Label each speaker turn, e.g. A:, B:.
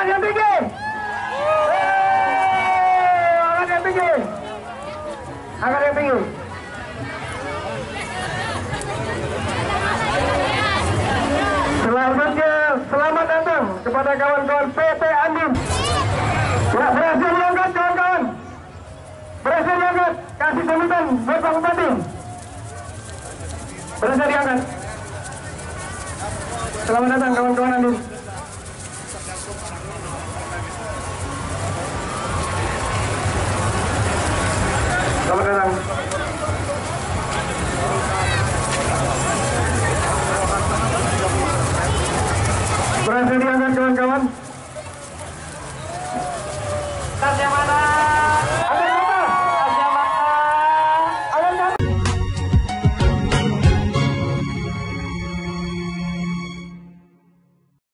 A: Angkat yang tinggi. Angkat yang tinggi. Angkat yang tinggi. Selanjutnya, selamat datang kepada kawan-kawan PT Andim. Ya, berhasil diangkat kawan-kawan. Berhasil diangkat. Kasih sambutan buat Pak Bupati. Berhasil diangkat. Selamat datang kawan-kawan Andim.